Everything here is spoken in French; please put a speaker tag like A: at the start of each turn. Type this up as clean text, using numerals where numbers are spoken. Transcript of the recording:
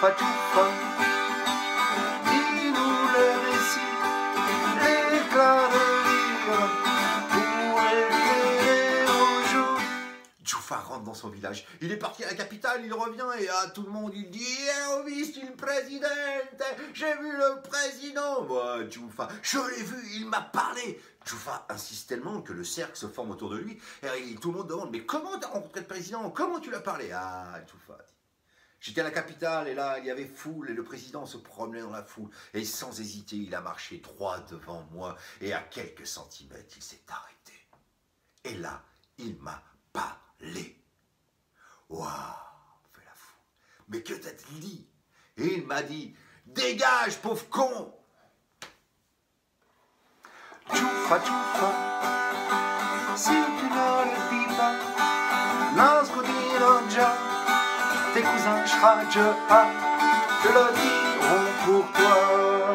A: Tchoufa, dis-nous le récit, l'éclat de rire pour éclairer au jour. Tchoufa rentre dans son village, il est parti à la capitale, il revient et à tout le monde il dit « Ho visto il presidente, j'ai vu le président !» Moi, Tchoufa, je l'ai vu, il m'a parlé. Tchoufa insiste tellement que le cercle se forme autour de lui et tout le monde demande « Mais comment tu as rencontré le président? Comment tu l'as parlé ?» Ah, Tchoufa dit « J'étais à la capitale et là il y avait foule et le président se promenait dans la foule et sans hésiter il a marché droit devant moi et à quelques centimètres il s'est arrêté. Et là il m'a parlé. Waouh, fait la foule. Mais que t'a-t-il dit? Et il m'a dit « Dégage, pauvre con !» Tchoufa, tchoufa, si tu ne le dis pas, nascondilo già, tes cousins Shraja te le diront pour toi.